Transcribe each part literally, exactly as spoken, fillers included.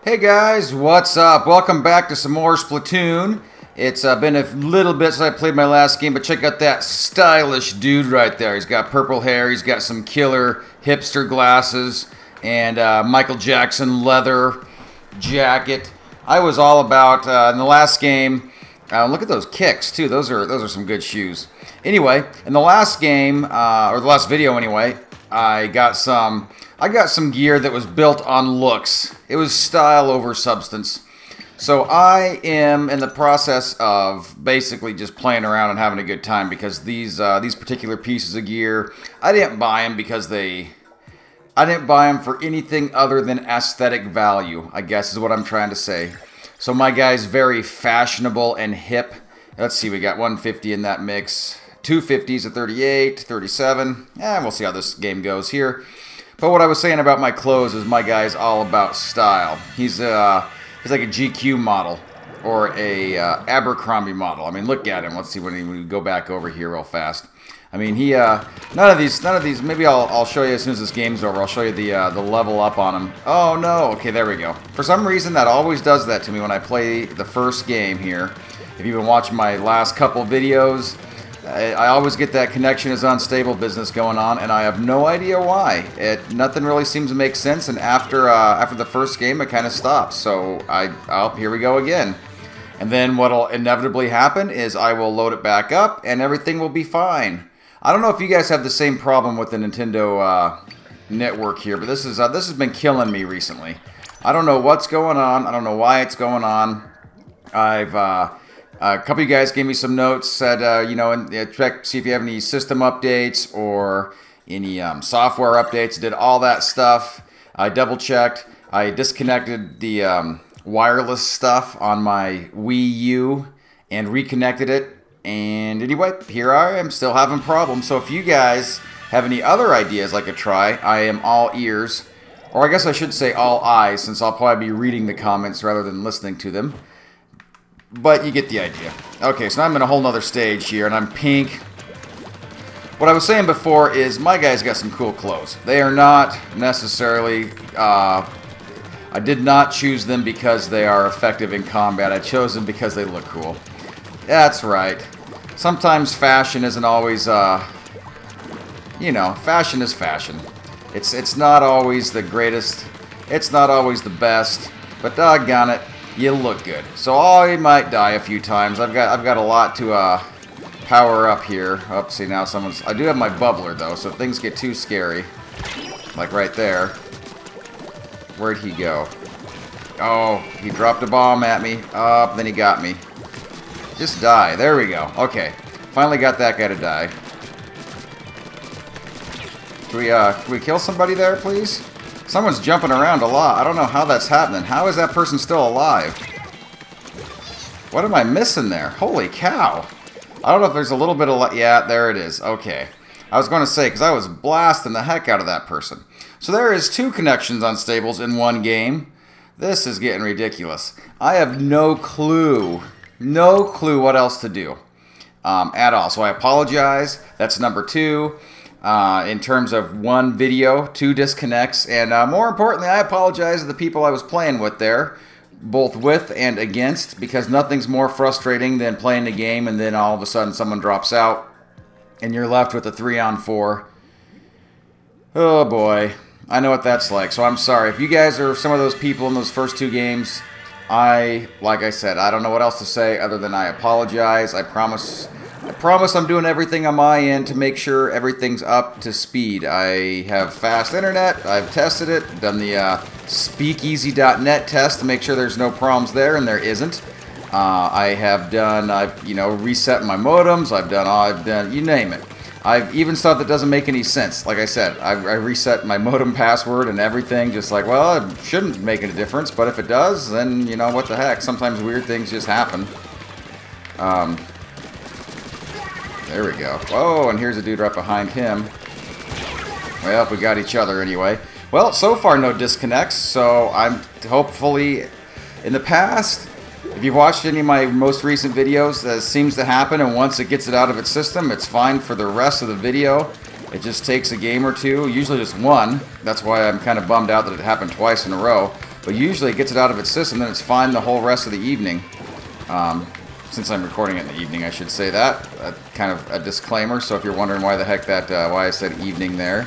Hey guys, what's up? Welcome back to some more Splatoon. It's uh, been a little bit since I played my last game, but check out that stylish dude right there. He's got purple hair, he's got some killer hipster glasses, and uh, Michael Jackson leather jacket. I was all about, uh, in the last game, uh, look at those kicks too, those are, those are some good shoes. Anyway, in the last game, uh, or the last video anyway, I got some... I got some gear that was built on looks. It was style over substance. So I am in the process of basically just playing around and having a good time because these uh, these particular pieces of gear, I didn't buy them because they... I didn't buy them for anything other than aesthetic value, I guess is what I'm trying to say. So my guy's very fashionable and hip. Let's see, we got one fifty in that mix. two fifties, a thirty-eight, thirty-seven. Yeah, we'll see how this game goes here. But what I was saying about my clothes is my guy's all about style. He's uh, he's like a G Q model or a uh, Abercrombie model. I mean, look at him. Let's see when, he, when we go back over here real fast. I mean, he uh, none of these, none of these. Maybe I'll I'll show you as soon as this game's over. I'll show you the uh, the level up on him. Oh no. Okay, there we go. For some reason, that always does that to me when I play the first game here. If you've been watching my last couple videos, I, I always get that connection is unstable business going on, and I have no idea why. It nothing really seems to make sense, and after uh, after the first game, it kind of stops. So I, I'll, here we go again. And then what'll inevitably happen is I will load it back up, and everything will be fine. I don't know if you guys have the same problem with the Nintendo uh, network here, but this is uh, this has been killing me recently. I don't know what's going on. I don't know why it's going on. I've uh, a couple of you guys gave me some notes, said, uh, you know, and uh, check, see if you have any system updates or any um, software updates. Did all that stuff. I double checked. I disconnected the um, wireless stuff on my Wii U and reconnected it. And anyway, here I am still having problems. So if you guys have any other ideas I could try, I am all ears. Or I guess I should say all eyes, since I'll probably be reading the comments rather than listening to them. But you get the idea. Okay, so now I'm in a whole nother stage here, and I'm pink. What I was saying before is my guy's got some cool clothes. They are not necessarily... Uh, I did not choose them because they are effective in combat. I chose them because they look cool. That's right. Sometimes fashion isn't always... Uh, you know, fashion is fashion. It's, it's not always the greatest. It's not always the best. But doggone it. You look good. So I might die a few times. I've got I've got a lot to uh, power up here. Oh, see now someone's... I do have my bubbler though, so if things get too scary, like right there. Where'd he go? Oh, he dropped a bomb at me. Up, oh, then he got me. Just die. There we go. Okay, finally got that guy to die. Can we uh, can we kill somebody there, please? Someone's jumping around a lot. I don't know how that's happening. How is that person still alive? What am I missing there? Holy cow. I don't know if there's a little bit of... Yeah, there it is. Okay. I was going to say, because I was blasting the heck out of that person. So there is two connections on stables in one game. This is getting ridiculous. I have no clue, no clue what else to do um, at all. So I apologize. That's number two. Uh, in terms of one video, two disconnects, and uh, more importantly, I apologize to the people I was playing with there, both with and against, because nothing's more frustrating than playing a game and then all of a sudden someone drops out, and you're left with a three on four. Oh boy, I know what that's like, so I'm sorry. If you guys are some of those people in those first two games, I, like I said, I don't know what else to say other than I apologize. I promise... I promise I'm doing everything on my end to make sure everything's up to speed. I have fast internet. I've tested it. Done the uh, speakeasy dot net test to make sure there's no problems there, and there isn't. Uh, I have done, I've you know reset my modems. I've done, I've done, you name it. I've even stuff that doesn't make any sense. Like I said, I've, I reset my modem password and everything. Just like, well, it shouldn't make a difference, but if it does, then you know what the heck. Sometimes weird things just happen. Um. There we go. Whoa, and here's a dude right behind him. Well, we got each other anyway. Well, so far no disconnects, so I'm hopefully... In the past, if you've watched any of my most recent videos, that seems to happen, and once it gets it out of its system, it's fine for the rest of the video. It just takes a game or two, usually just one. That's why I'm kind of bummed out that it happened twice in a row. but usually it gets it out of its system, then it's fine the whole rest of the evening. Um, since I'm recording it in the evening, I should say that. Uh, kind of a disclaimer, so if you're wondering why the heck that, uh, why I said evening there.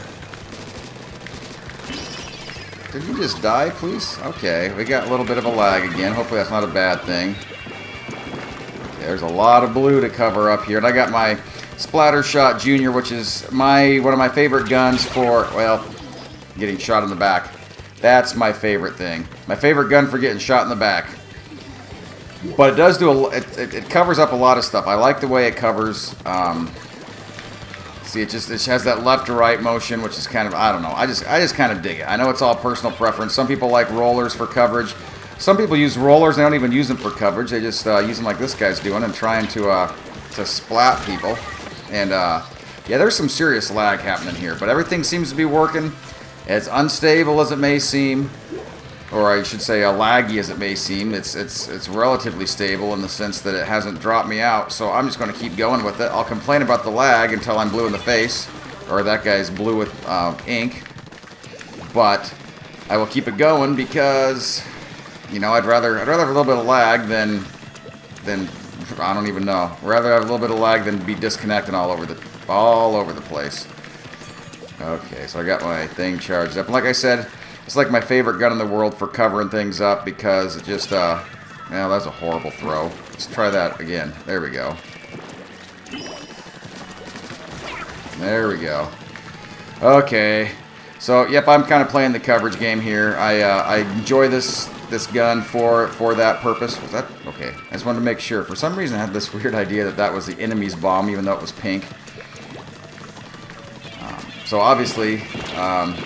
Did you just die, please? Okay, we got a little bit of a lag again. Hopefully that's not a bad thing. Okay, there's a lot of blue to cover up here, and I got my Splattershot Junior, which is my one of my favorite guns for, well, getting shot in the back. That's my favorite thing. My favorite gun for getting shot in the back. But it does do a, it, it, it covers up a lot of stuff. I like the way it covers. Um, see, it just it has that left to right motion, which is kind of, I don't know. I just I just kind of dig it. I know it's all personal preference. Some people like rollers for coverage. Some people use rollers. They don't even use them for coverage. They just uh, use them like this guy's doing and trying to uh, to splat people. And uh, yeah, there's some serious lag happening here, but everything seems to be working. As unstable as it may seem, or I should say, uh, laggy as it may seem, it's it's it's relatively stable in the sense that it hasn't dropped me out. So I'm just going to keep going with it. I'll complain about the lag until I'm blue in the face, or that guy's blue with uh, ink. But I will keep it going because, you know, I'd rather I'd rather have a little bit of lag than than I don't even know. Rather have a little bit of lag than be disconnecting all over the all over the place. Okay, so I got my thing charged up. And like I said, it's like my favorite gun in the world for covering things up because it just, uh, well, that's a horrible throw. Let's try that again. There we go. There we go. Okay. So, yep, I'm kind of playing the coverage game here. I, uh, I enjoy this this gun for for that purpose. Was that? Okay. I just wanted to make sure. For some reason, I had this weird idea that that was the enemy's bomb, even though it was pink. So obviously, um,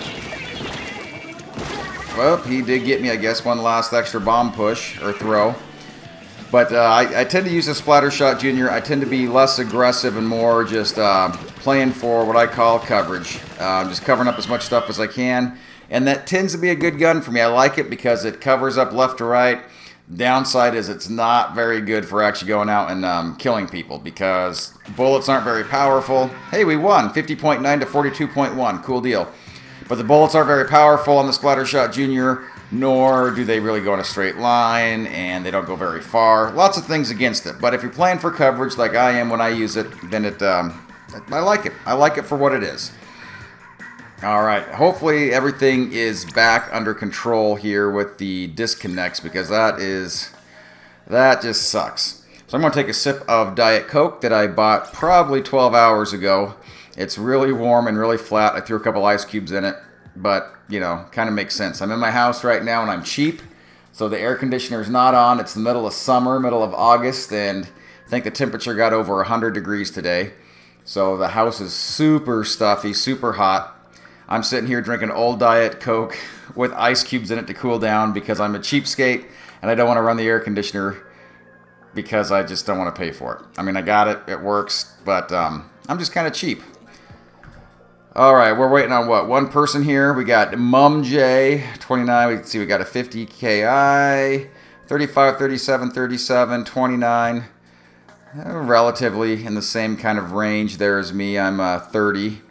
well, he did get me, I guess, one last extra bomb push or throw. But uh, I, I tend to use a Splattershot Junior. I tend to be less aggressive and more just uh, playing for what I call coverage. Uh, just covering up as much stuff as I can. And that tends to be a good gun for me. I like it because it covers up left to right. Downside is it's not very good for actually going out and um, killing people because bullets aren't very powerful. Hey, we won! fifty point nine to forty-two point one. Cool deal. But the bullets aren't very powerful on the Splattershot Junior, nor do they really go in a straight line, and they don't go very far. Lots of things against it. But if you're playing for coverage like I am when I use it, then it um, I like it. I like it for what it is. Alright, hopefully everything is back under control here with the disconnects because that is, that just sucks. So I'm going to take a sip of Diet Coke that I bought probably twelve hours ago. It's really warm and really flat. I threw a couple ice cubes in it, but, you know, kind of makes sense. I'm in my house right now and I'm cheap, so the air conditioner is not on. It's the middle of summer, middle of August, and I think the temperature got over one hundred degrees today. So the house is super stuffy, super hot. I'm sitting here drinking old Diet Coke with ice cubes in it to cool down because I'm a cheapskate and I don't want to run the air conditioner because I just don't want to pay for it. I mean, I got it, it works, but um, I'm just kind of cheap. Alright, we're waiting on what? One person here. We got Mum J, twenty-nine. We can see we got a fifty K I, thirty-five, thirty-seven, thirty-seven, twenty-nine. Uh, relatively in the same kind of range there as me. I'm uh, thirty.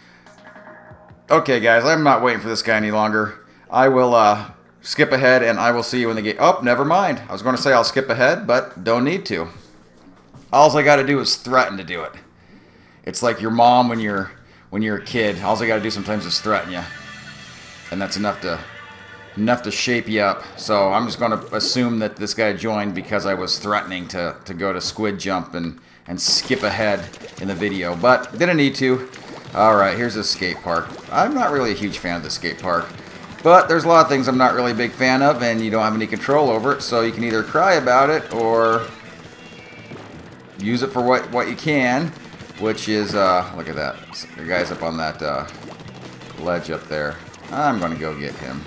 Okay, guys, I'm not waiting for this guy any longer. I will uh, skip ahead, and I will see you in the game. Oh, never mind. I was going to say I'll skip ahead, but don't need to. All I got to do is threaten to do it. It's like your mom when you're when you're a kid. All I got to do sometimes is threaten you, and that's enough to enough to shape you up. So I'm just going to assume that this guy joined because I was threatening to to go to squid jump and and skip ahead in the video, but didn't need to. Alright, here's the skate park. I'm not really a huge fan of the skate park, but there's a lot of things I'm not really a big fan of, and you don't have any control over it, so you can either cry about it or use it for what, what you can, which is, uh, look at that. The guy's up on that uh, ledge up there. I'm going to go get him.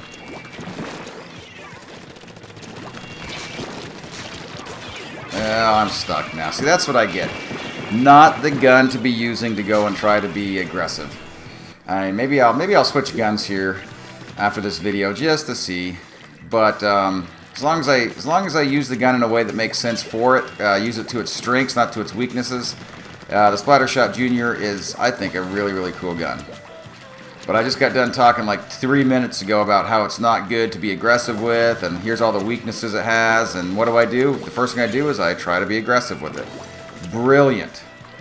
Well, I'm stuck now. See, that's what I get. Not the gun to be using to go and try to be aggressive. I mean, maybe I'll maybe I'll switch guns here after this video just to see. But um, as long as I as long as I use the gun in a way that makes sense for it, uh, use it to its strengths, not to its weaknesses. Uh, the Splattershot Junior is, I think, a really really cool gun. But I just got done talking like three minutes ago about how it's not good to be aggressive with, and here's all the weaknesses it has, and what do I do? The first thing I do is I try to be aggressive with it. Brilliant.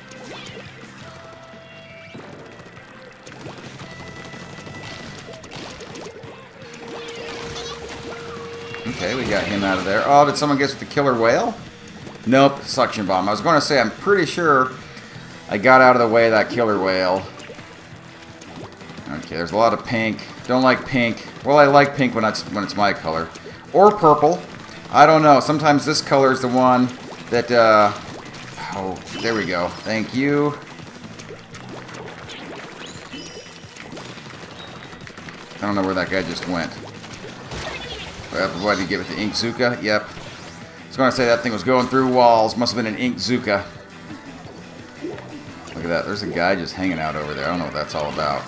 Okay, we got him out of there. Oh, did someone get the killer whale? Nope, suction bomb. I was going to say, I'm pretty sure I got out of the way of that killer whale. Okay, there's a lot of pink. Don't like pink. Well, I like pink when it's, when it's my color. Or purple. I don't know. Sometimes this color is the one that, uh... oh, there we go. Thank you. I don't know where that guy just went. What did he get with the ink Zuka? Yep. I was going to say that thing was going through walls. Must have been an ink Zuka. Look at that. There's a guy just hanging out over there. I don't know what that's all about.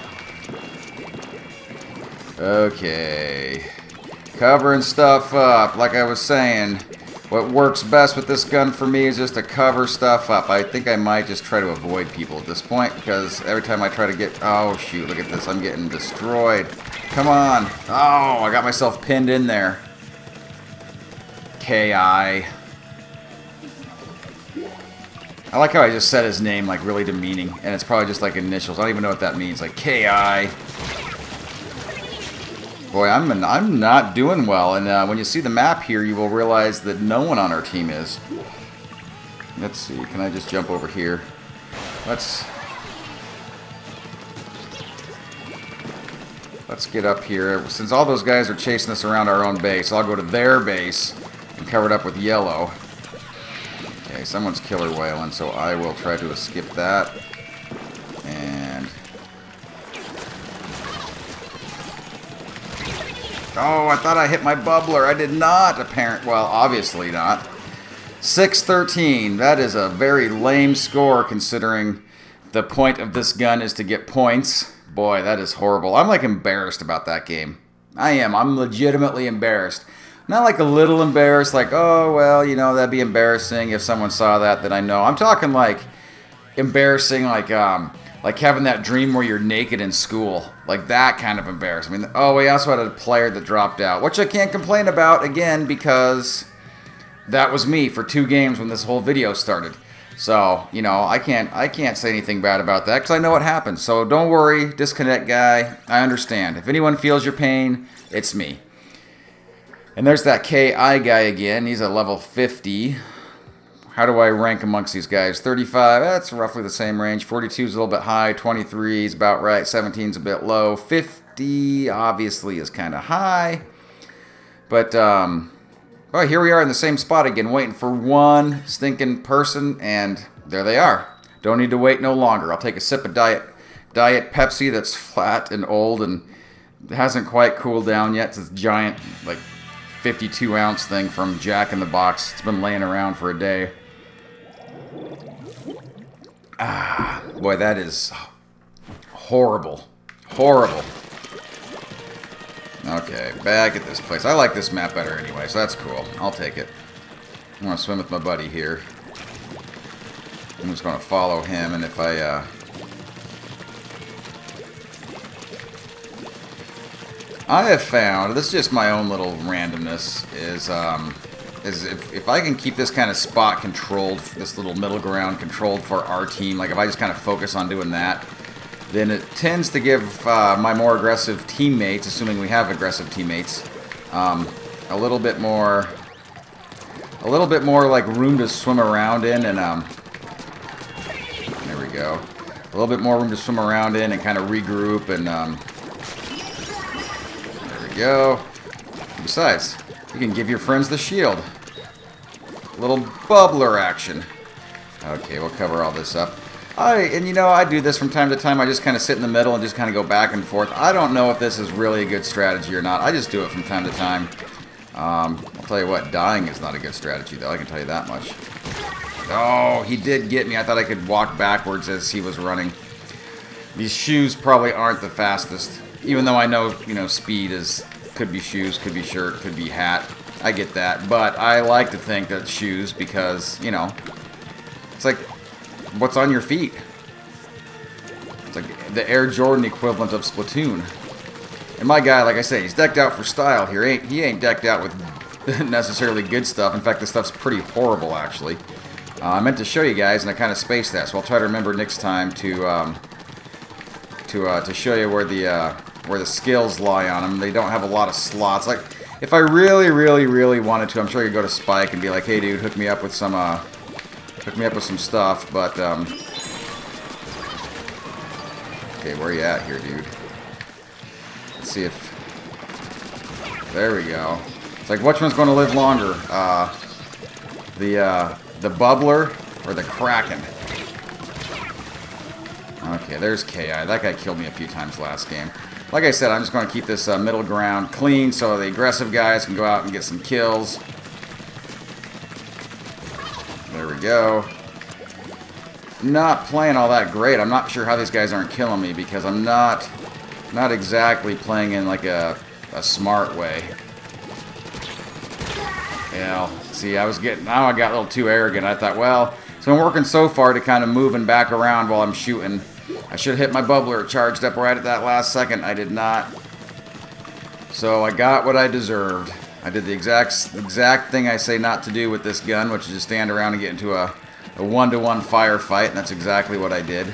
Okay. Covering stuff up. Like I was saying, what works best with this gun for me is just to cover stuff up. I think I might just try to avoid people at this point, because every time I try to get... oh, shoot. Look at this. I'm getting destroyed. Come on. Oh, I got myself pinned in there. K I. I like how I just said his name like really demeaning, and it's probably just like initials. I don't even know what that means. Like K I. Boy, I'm an, I'm not doing well, and uh, when you see the map here, you will realize that no one on our team is. Let's see. Can I just jump over here? Let's... Let's get up here. Since all those guys are chasing us around our own base, I'll go to their base and cover it up with yellow. Okay, someone's killer whaling, so I will try to skip that. And... oh, I thought I hit my bubbler. I did not, apparently. Well, obviously not. six thirteen. That is a very lame score, considering the point of this gun is to get points. Boy, that is horrible. I'm like embarrassed about that game. I am. I'm legitimately embarrassed. Not like a little embarrassed, like, oh, well, you know, that'd be embarrassing if someone saw that, that I know. I'm talking like embarrassing, like um, like having that dream where you're naked in school. Like that kind of embarrassing. I mean, oh, we also had a player that dropped out, which I can't complain about, again, because that was me for two games when this whole video started. So, you know, I can't I can't say anything bad about that because I know what happened. So don't worry, disconnect guy. I understand. If anyone feels your pain, it's me. And there's that K I guy again. He's at level fifty. How do I rank amongst these guys? thirty-five, that's roughly the same range. forty-two is a little bit high. twenty-three is about right. seventeen is a bit low. fifty obviously is kind of high. But, um... well, here we are in the same spot again, waiting for one stinking person, and there they are. Don't need to wait no longer. I'll take a sip of Diet Diet Pepsi that's flat and old and hasn't quite cooled down yet. It's this giant, like, fifty-two ounce thing from Jack in the Box. It's been laying around for a day. Ah, boy, that is horrible. Horrible. Okay, back at this place. I like this map better anyway, so that's cool. I'll take it. I'm going to swim with my buddy here. I'm just going to follow him, and if I, uh... I have found, this is just my own little randomness, is, um... is if, if I can keep this kind of spot controlled, this little middle ground controlled for our team, like if I just kind of focus on doing that, then it tends to give uh, my more aggressive teammates, assuming we have aggressive teammates, um, a little bit more, a little bit more like room to swim around in, and um, there we go, a little bit more room to swim around in and kind of regroup, and um, there we go. Besides, you can give your friends the shield. A little bubbler action. Okay, we'll cover all this up. I, and you know, I do this from time to time. I just kind of sit in the middle and just kind of go back and forth. I don't know if this is really a good strategy or not. I just do it from time to time. Um, I'll tell you what, dying is not a good strategy, though. I can tell you that much. Oh, he did get me. I thought I could walk backwards as he was running. These shoes probably aren't the fastest. Even though I know, you know, speed is, could be shoes, could be shirt, could be hat. I get that. But I like to think that shoes because, you know, it's like... what's on your feet? It's like the Air Jordan equivalent of Splatoon. And my guy, like I say, he's decked out for style here. Ain't he ain't decked out with necessarily good stuff. In fact, this stuff's pretty horrible, actually. Uh, I meant to show you guys, and I kind of spaced that, so I'll try to remember next time to um, to uh, to show you where the uh, where the skills lie on them. They don't have a lot of slots. Like, if I really, really, really wanted to, I'm sure I could go to Spike and be like, "Hey, dude, hook me up with some uh, hook me up with some stuff." But um, okay, where you at here, dude? Let's see if... There we go. It's like, which one's going to live longer? Uh, the, uh, the Bubbler or the Kraken? Okay, there's K I. That guy killed me a few times last game. Like I said, I'm just going to keep this uh, middle ground clean so the aggressive guys can go out and get some kills. There we go. Not playing all that great. I'm not sure how these guys aren't killing me because I'm not... Not exactly playing in like a, a smart way. Yeah, see, I was getting, now I got a little too arrogant. I thought, well, so I'm working so far to kind of moving back around while I'm shooting. I should have hit my bubbler, charged up right at that last second. I did not. So I got what I deserved. I did the exact exact thing I say not to do with this gun, which is just stand around and get into a, a one-to-one firefight, and that's exactly what I did.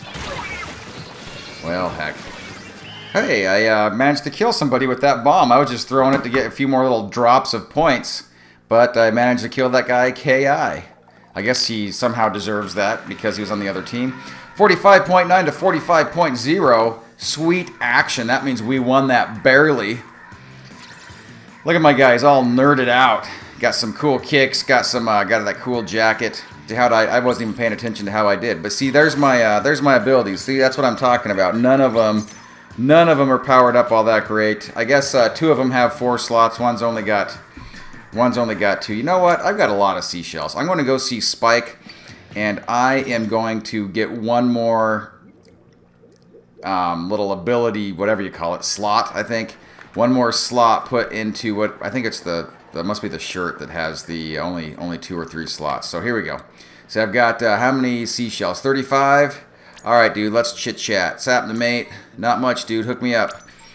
Well, heck. Hey, I uh, managed to kill somebody with that bomb. I was just throwing it to get a few more little drops of points. But I managed to kill that guy, K I. I guess he somehow deserves that because he was on the other team. forty-five point nine to forty-five point zero. Sweet action. That means we won that barely. Look at my guy. He's all nerded out. Got some cool kicks. Got some. Uh, got that cool jacket. How I, I wasn't even paying attention to how I did. But see, there's my uh, there's my abilities. See, that's what I'm talking about. None of them... None of them are powered up all that great. I guess uh, two of them have four slots. One's only got one's only got two. You know what? I've got a lot of seashells. I'm going to go see Spike, and I am going to get one more um, little ability, whatever you call it, slot, I think. One more slot put into what I think it's the that must be the shirt that has the only only two or three slots. So here we go. So I've got uh, how many seashells? thirty-five. Alright, dude, let's chit-chat. What's happening, mate? Not much, dude. Hook me up.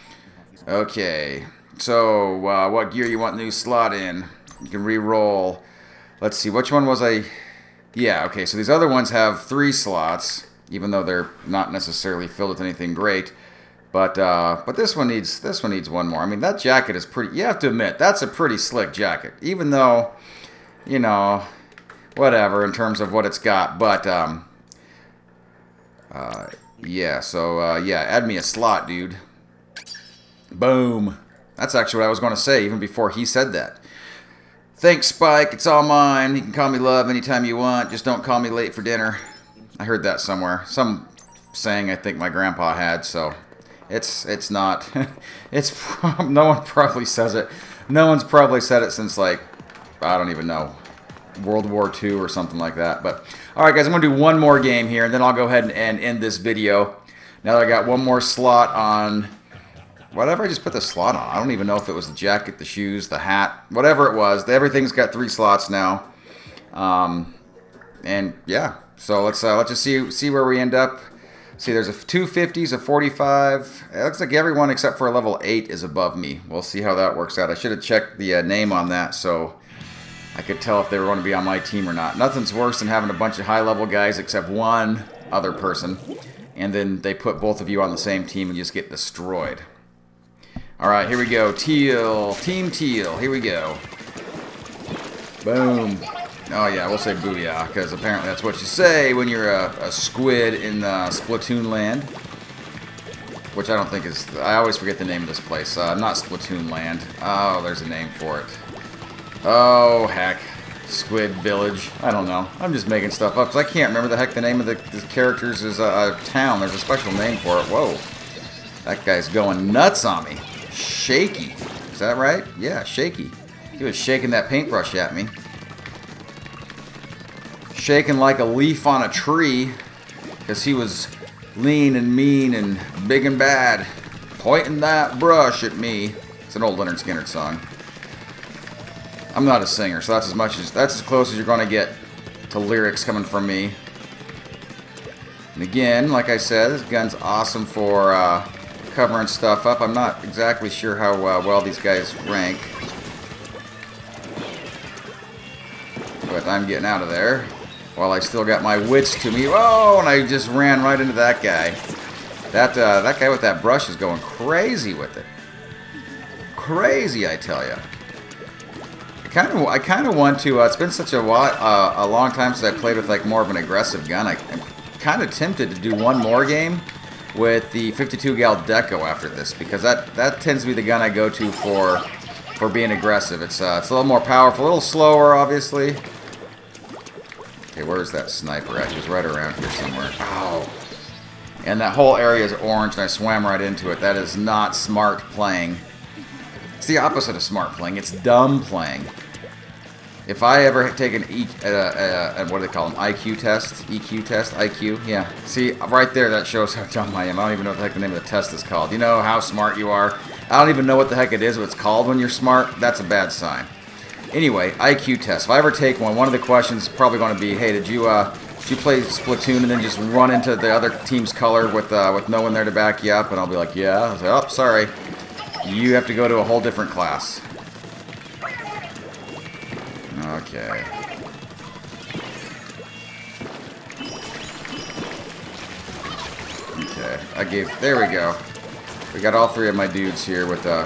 Okay. So, uh, what gear you want new slot in? You can re-roll. Let's see, which one was I... Yeah, okay, so these other ones have three slots, even though they're not necessarily filled with anything great. But, uh, but this one needs this one needs one more. I mean, that jacket is pretty... You have to admit, that's a pretty slick jacket. Even though, you know, whatever in terms of what it's got. But, um... Uh, yeah, so, uh, yeah, add me a slot, dude. Boom. That's actually what I was going to say, even before he said that. Thanks, Spike. It's all mine. You can call me Love anytime you want. Just don't call me late for dinner. I heard that somewhere. Some saying I think my grandpa had, so it's it's not. It's no one probably says it. No one's probably said it since, like, I don't even know, World War Two or something like that. But alright guys, I'm going to do one more game here and then I'll go ahead and, and end this video. Now that I got one more slot on whatever I just put the slot on. I don't even know if it was the jacket, the shoes, the hat, whatever it was. Everything's got three slots now. Um, and yeah, so let's uh, let's just see see where we end up. See, there's a two fifties, a forty-five. It looks like everyone except for a level eight is above me. We'll see how that works out. I should have checked the uh, name on that so I could tell if they were going to be on my team or not. Nothing's worse than having a bunch of high-level guys except one other person, and then they put both of you on the same team and you just get destroyed. All right, here we go. Teal, Team Teal. Here we go. Boom. Oh yeah, we'll say booyah, because apparently that's what you say when you're a, a squid in uh, Splatoon Land. Which I don't think is... I always forget the name of this place. Uh, not Splatoon Land. Oh, there's a name for it. Oh, heck. Squid Village. I don't know. I'm just making stuff up, because I can't remember the heck the name of the, the characters is a, a town. There's a special name for it. Whoa. That guy's going nuts on me. Shaky. Is that right? Yeah, shaky. He was shaking that paintbrush at me. Shaking like a leaf on a tree, because he was lean and mean and big and bad, pointing that brush at me. It's an old Leonard Skinner song. I'm not a singer, so that's as much as that's as close as you're going to get to lyrics coming from me. And again, like I said, this gun's awesome for uh, covering stuff up. I'm not exactly sure how uh, well these guys rank. But I'm getting out of there while I still got my wits to me. Oh, and I just ran right into that guy. That uh, that guy with that brush is going crazy with it. Crazy, I tell you. I kind of, I kind of want to. Uh, it's been such a while, uh, a long time since I played with like more of an aggressive gun. I, I'm kind of tempted to do one more game with the fifty-two gal Deco after this, because that that tends to be the gun I go to for for being aggressive. It's uh, it's a little more powerful, a little slower, obviously. Okay, where's that sniper at? He's right around here somewhere. Oh. And that whole area is orange, and I swam right into it. That is not smart playing. It's the opposite of smart playing. It's dumb playing. If I ever take an E, uh, uh, what do they call them? I Q test? E Q test? I Q? Yeah. See, right there, that shows how dumb I am. I don't even know what the heck the name of the test is called. You know how smart you are? I don't even know what the heck it is, what it's called when you're smart. That's a bad sign. Anyway, I Q test. If I ever take one, one of the questions is probably going to be, hey, did you uh, did you play Splatoon and then just run into the other team's color with uh, with no one there to back you up? And I'll be like, yeah. I was like, oh, sorry. You have to go to a whole different class. Okay. Okay. I gave. There we go. We got all three of my dudes here with uh.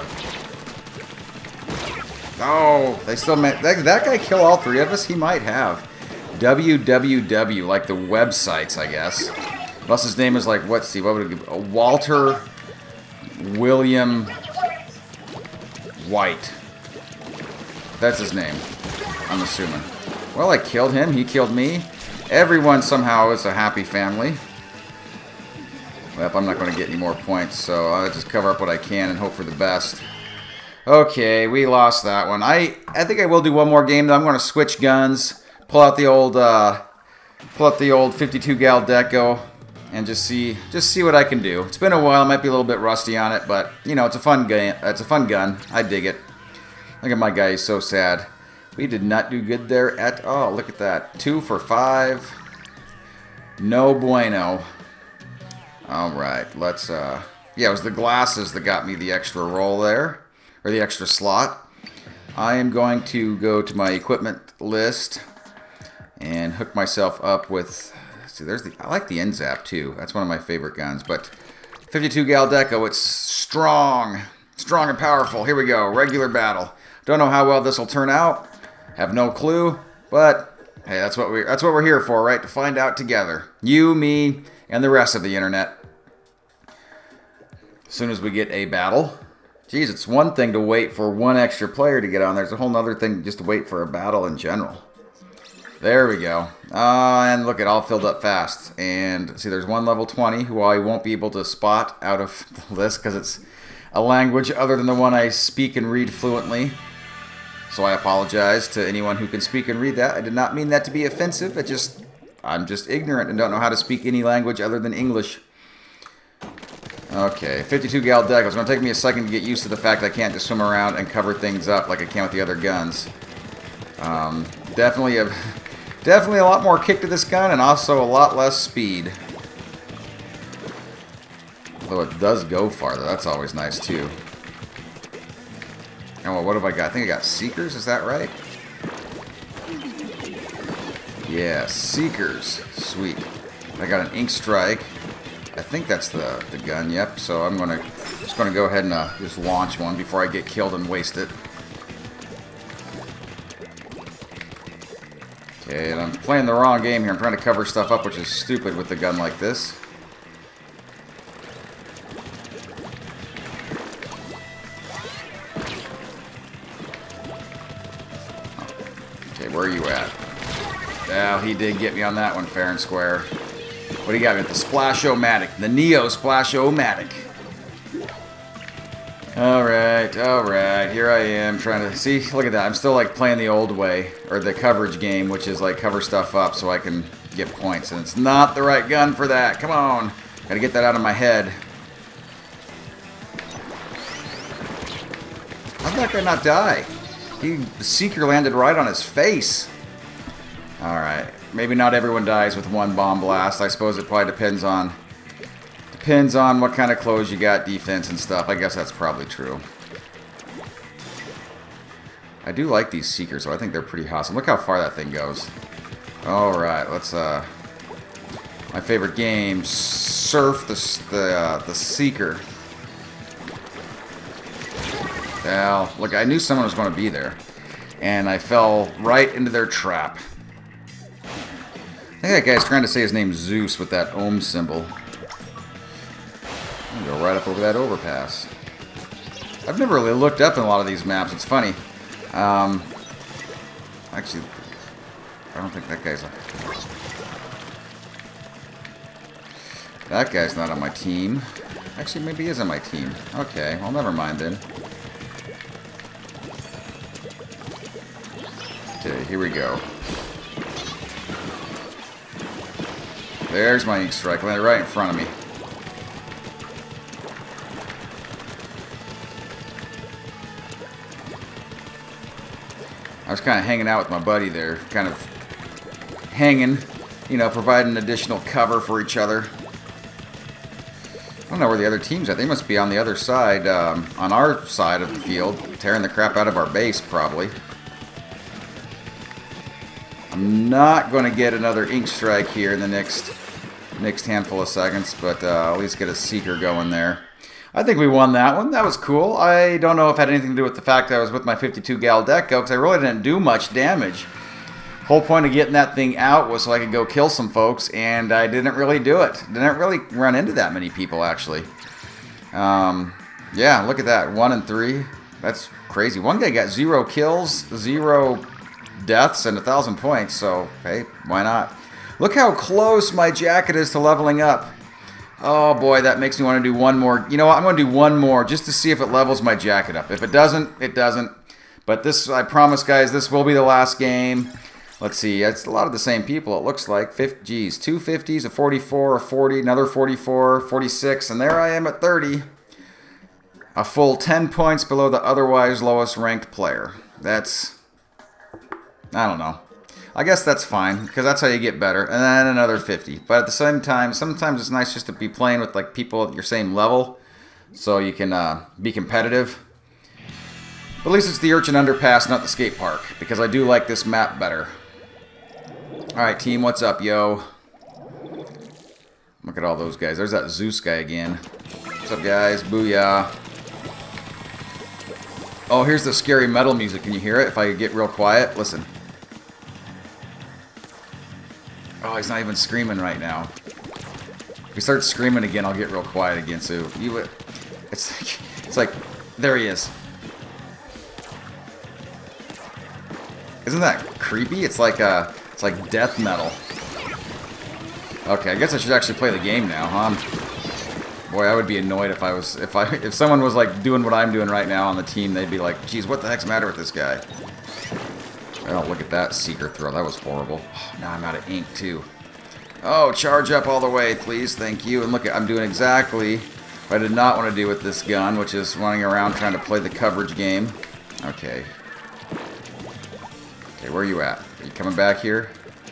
Oh, they still made that, that guy kill all three of us? He might have. W W W, like the websites, I guess. Unless his name is like, what's he? What would it be? Walter William White. That's his name, I'm assuming. Well, I killed him. He killed me. Everyone somehow is a happy family. Well, I'm not going to get any more points, so I'll just cover up what I can and hope for the best. Okay, we lost that one. I I think I will do one more game, though. I'm going to switch guns, pull out the old uh, pull out the old fifty-two gal Deco, and just see just see what I can do. It's been a while. I might be a little bit rusty on it, but you know, it's a fun game. It's a fun gun. I dig it. Look at my guy. He's so sad. We did not do good there at all. Look at that. Two for five. No bueno. All right. Let's. Uh, yeah, it was the glasses that got me the extra roll there. Or the extra slot. I am going to go to my equipment list and hook myself up with. See, there's the. I like the N ZAP too. That's one of my favorite guns. But fifty-two gal Deco, it's strong, strong and powerful. Here we go. Regular battle. Don't know how well this will turn out. Have no clue. But hey, that's what we. That's what we're here for, right? To find out together. You, me, and the rest of the internet. As soon as we get a battle. Geez, it's one thing to wait for one extra player to get on. There's a whole other thing just to wait for a battle in general. There we go. Uh, and look, it all filled up fast. And see, there's one level twenty who I won't be able to spot out of the list because it's a language other than the one I speak and read fluently. So I apologize to anyone who can speak and read that. I did not mean that to be offensive. It just, I'm just ignorant and don't know how to speak any language other than English. Okay, fifty-two gal Deco. It's going to take me a second to get used to the fact I can't just swim around and cover things up like I can with the other guns. Um, definitely, a, definitely a lot more kick to this gun and also a lot less speed. Although it does go farther. That's always nice too. Oh, well, what have I got? I think I got Seekers. Is that right? Yeah, Seekers. Sweet. I got an Ink Strike. I think that's the, the gun, yep. So I'm gonna just gonna go ahead and uh, just launch one before I get killed and waste it. Okay, and I'm playing the wrong game here. I'm trying to cover stuff up, which is stupid with the gun like this. Okay, where are you at? Well, he did get me on that one fair and square. What do you got with the Splashomatic? The Neo Splashomatic. Alright, alright. Here I am trying to... See, look at that. I'm still like playing the old way. Or the coverage game, which is like cover stuff up so I can get points. And it's not the right gun for that. Come on. Gotta get that out of my head. How'd that guy not die? He, the Seeker landed right on his face. Alright. maybe not everyone dies with one bomb blast. I suppose it probably depends on depends on what kind of clothes you got, defense and stuff. I guess that's probably true. I do like these Seekers, so I think they're pretty awesome. Look how far that thing goes. Alright, let's, uh... my favorite game, Surf the, the, uh, the Seeker. Well, look, I knew someone was going to be there. And I fell right into their trap. I think that guy's trying to say his name's Zeus with that ohm symbol. I'm gonna go right up over that overpass. I've never really looked up in a lot of these maps. It's funny. Um, actually, I don't think that guy's a... That guy's not on my team. Actually, maybe he is on my team. Okay, well, never mind then. Okay, here we go. There's my ink strike, landed right in front of me. I was kind of hanging out with my buddy there, kind of hanging, you know, providing additional cover for each other. I don't know where the other team's at. They must be on the other side, um, on our side of the field, tearing the crap out of our base, probably. I'm not going to get another ink strike here in the next next handful of seconds, but uh, at least get a Seeker going there. I think we won that one. That was cool. I don't know if it had anything to do with the fact that I was with my fifty-two gal Deco, because I really didn't do much damage. Whole point of getting that thing out was so I could go kill some folks, and I didn't really do it. Didn't really run into that many people, actually. Um, yeah, look at that. One and three. That's crazy. One guy got zero kills, zero deaths, and a thousand points, so, hey, why not? Look how close my jacket is to leveling up. Oh, boy, that makes me want to do one more. You know what? I'm going to do one more just to see if it levels my jacket up. If it doesn't, it doesn't. But this, I promise, guys, this will be the last game. Let's see. It's a lot of the same people, it looks like. fifty, geez, two fifties, a forty-four, a forty, another forty-four, forty-six, and there I am at thirty. A full ten points below the otherwise lowest ranked player. That's, I don't know. I guess that's fine, because that's how you get better. And then another fifty. But at the same time, sometimes it's nice just to be playing with like people at your same level, so you can uh, be competitive. But at least it's the Urchin Underpass, not the skate park, because I do like this map better. Alright, team, what's up, yo? Look at all those guys. There's that Zeus guy again. What's up, guys? Booyah. Oh, here's the scary metal music. Can you hear it? If I get real quiet, listen. Oh, he's not even screaming right now. If he starts screaming again, I'll get real quiet again. So you, it's like, it's like, there he is. Isn't that creepy? It's like uh, it's like death metal. Okay, I guess I should actually play the game now, huh? Boy, I would be annoyed if I was, if I, if someone was like doing what I'm doing right now on the team. They'd be like, "Geez, what the heck's the matter with this guy?" Oh, look at that Seeker throw. That was horrible. Oh, now I'm out of ink, too. Oh, charge up all the way, please. Thank you. And look, I'm doing exactly what I did not want to do with this gun, which is running around trying to play the coverage game. Okay. Okay, where are you at? Are you coming back here?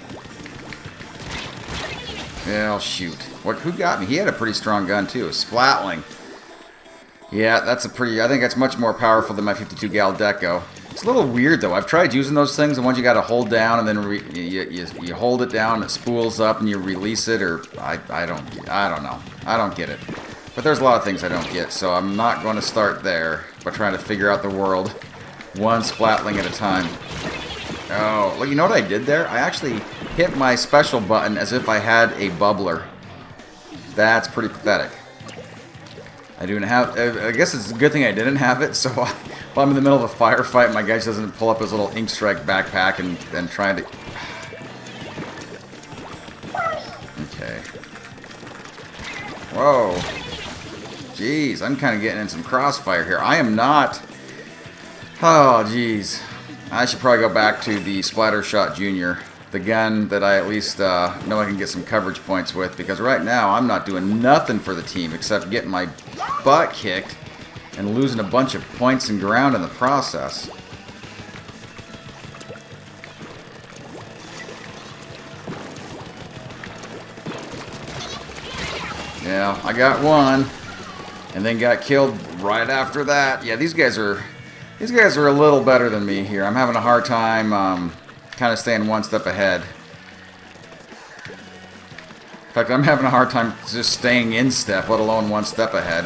Well, shoot. What? Who got me? He had a pretty strong gun, too. A Splatling. Yeah, that's a pretty... I think that's much more powerful than my fifty-two gal Deco. It's a little weird, though. I've tried using those things, and once you got to hold down, and then re you, you, you hold it down, and it spools up, and you release it, or... I, I don't... I don't know. I don't get it. But there's a lot of things I don't get, so I'm not going to start there by trying to figure out the world one Splatling at a time. Oh, well, you know what I did there? I actually hit my special button as if I had a bubbler. That's pretty pathetic. I didn't have... I guess it's a good thing I didn't have it, so if I'm in the middle of a firefight, my guy doesn't pull up his little ink strike backpack and, and try to... Okay. Whoa. Jeez, I'm kind of getting in some crossfire here. I am not... Oh, jeez. I should probably go back to the Splattershot Junior, the gun that I at least uh, know I can get some coverage points with, because right now I'm not doing nothing for the team except getting my butt kicked and losing a bunch of points and ground in the process. Yeah, I got one. And then got killed right after that. Yeah, these guys are these guys are a little better than me here. I'm having a hard time um, kind of staying one step ahead. In fact, I'm having a hard time just staying in step, let alone one step ahead.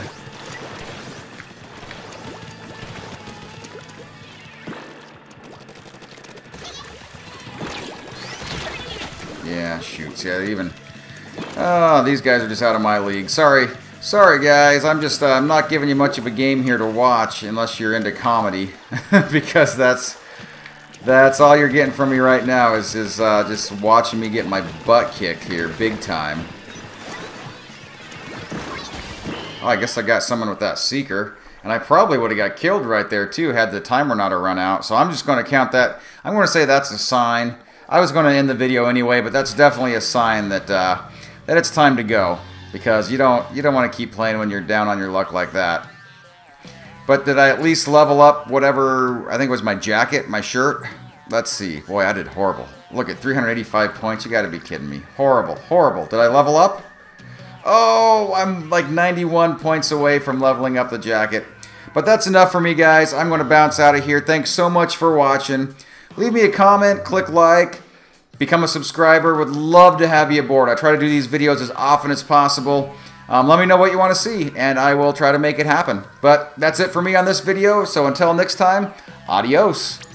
Yeah, shoots. Yeah, even... Oh, these guys are just out of my league. Sorry. Sorry, guys. I'm just... Uh, I'm not giving you much of a game here to watch unless you're into comedy. Because that's... That's all you're getting from me right now is, is uh, just watching me get my butt kicked here big time. Oh, I guess I got someone with that Seeker. And I probably would have got killed right there, too, had the timer not have run out. So I'm just going to count that. I'm going to say that's a sign. I was going to end the video anyway, but that's definitely a sign that uh, that it's time to go. Because you don't, you don't want to keep playing when you're down on your luck like that. But did I at least level up whatever, I think it was my jacket, my shirt? Let's see. Boy, I did horrible. Look at three hundred eighty-five points. You got to be kidding me. Horrible, horrible. Did I level up? Oh, I'm like ninety-one points away from leveling up the jacket. But that's enough for me, guys. I'm going to bounce out of here. Thanks so much for watching. Leave me a comment, click like, become a subscriber. Would love to have you aboard. I try to do these videos as often as possible. Um, let me know what you want to see, and I will try to make it happen. But that's it for me on this video, so until next time, adios.